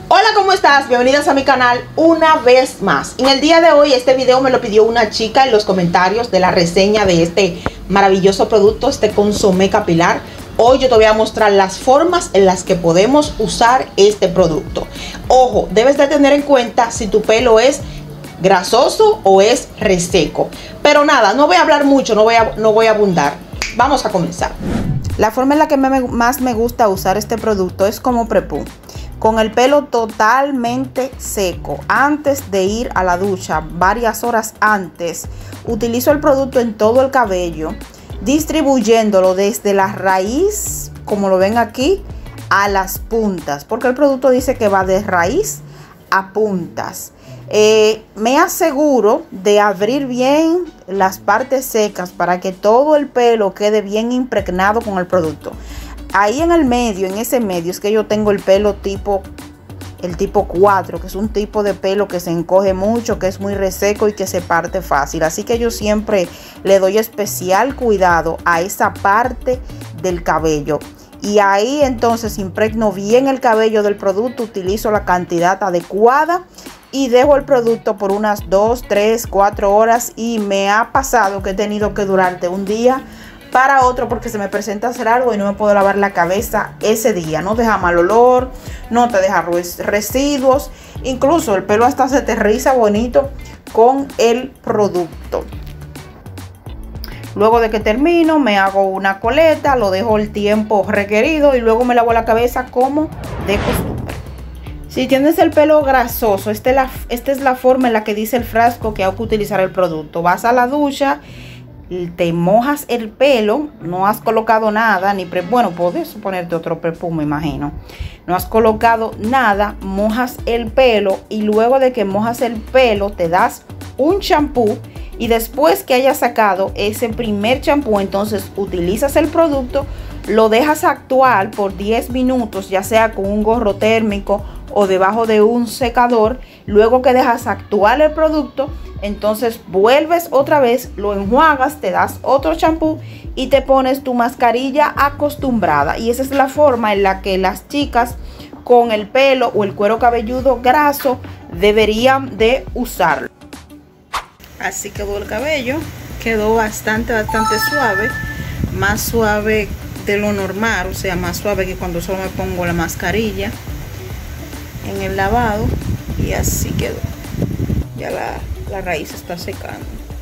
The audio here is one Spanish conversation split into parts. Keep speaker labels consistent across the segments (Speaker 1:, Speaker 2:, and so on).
Speaker 1: Hola, ¿cómo estás? Bienvenidas a mi canal una vez más. En el día de hoy este video me lo pidió una chica en los comentarios de la reseña de este maravilloso producto, este consomé capilar. Hoy yo te voy a mostrar las formas en las que podemos usar este producto. Ojo, debes de tener en cuenta si tu pelo es grasoso o es reseco. Pero nada, no voy a hablar mucho, no voy a abundar. Vamos a comenzar. La forma en la que más me gusta usar este producto es como prepú. Con el pelo totalmente seco, antes de ir a la ducha, varias horas antes, utilizo el producto en todo el cabello, distribuyéndolo desde la raíz, como lo ven aquí, a las puntas, porque el producto dice que va de raíz a puntas. Me aseguro de abrir bien las partes secas para que todo el pelo quede bien impregnado con el producto. Ahí en el medio, en ese medio, es que yo tengo el pelo el tipo 4, que es un tipo de pelo que se encoge mucho, que es muy reseco y que se parte fácil. Así que yo siempre le doy especial cuidado a esa parte del cabello. Y ahí entonces impregno bien el cabello del producto, utilizo la cantidad adecuada y dejo el producto por unas 2, 3, 4 horas. Y me ha pasado que he tenido que durar de un día para otro porque se me presenta hacer algo y no me puedo lavar la cabeza ese día. No deja mal olor, no te deja residuos, incluso el pelo hasta se te riza bonito con el producto. Luego de que termino me hago una coleta, lo dejo el tiempo requerido y luego me lavo la cabeza como de costumbre. Si tienes el pelo grasoso, esta es la forma en la que dice el frasco que hay que utilizar el producto. Vas a la ducha, te mojas el pelo, no has colocado nada, bueno, puedes ponerte otro perfume, imagino. No has colocado nada, mojas el pelo y luego de que mojas el pelo te das un champú y después que hayas sacado ese primer champú, entonces utilizas el producto, lo dejas actuar por 10 minutos, ya sea con un gorro térmico o debajo de un secador. Luego que dejas actuar el producto, entonces vuelves otra vez, lo enjuagas, te das otro champú y te pones tu mascarilla acostumbrada. Y esa es la forma en la que las chicas con el pelo o el cuero cabelludo graso deberían de usarlo. Así quedó el cabello, quedó bastante suave, más suave de lo normal, o sea, más suave que cuando solo me pongo la mascarilla en el lavado. Y así quedó. Ya la raíz está secando.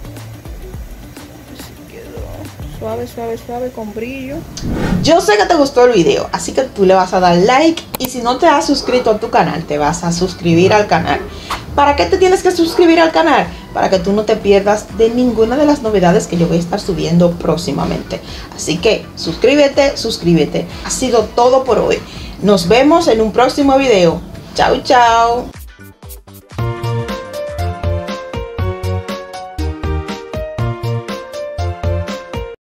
Speaker 1: Así quedó. Suave, con brillo. Yo sé que te gustó el video, así que tú le vas a dar like. Y si no te has suscrito a tu canal, te vas a suscribir al canal. ¿Para qué te tienes que suscribir al canal? Para que tú no te pierdas de ninguna de las novedades que yo voy a estar subiendo próximamente. Así que suscríbete. Ha sido todo por hoy. Nos vemos en un próximo video. Chao, chao.